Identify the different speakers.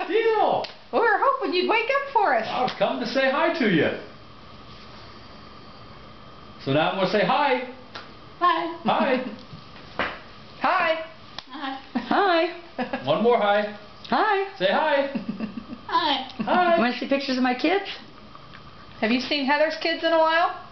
Speaker 1: deal?
Speaker 2: We were hoping you'd wake up for us.
Speaker 1: I was coming to say hi to you. So now I'm going to say hi.
Speaker 3: Hi.
Speaker 1: Hi.
Speaker 2: Hi.
Speaker 3: Hi.
Speaker 4: Hi.
Speaker 1: One more hi.
Speaker 4: Hi.
Speaker 1: Say hi.
Speaker 3: Hi.
Speaker 1: Hi.
Speaker 4: Want to see pictures of my kids?
Speaker 2: Have you seen Heather's kids in a while?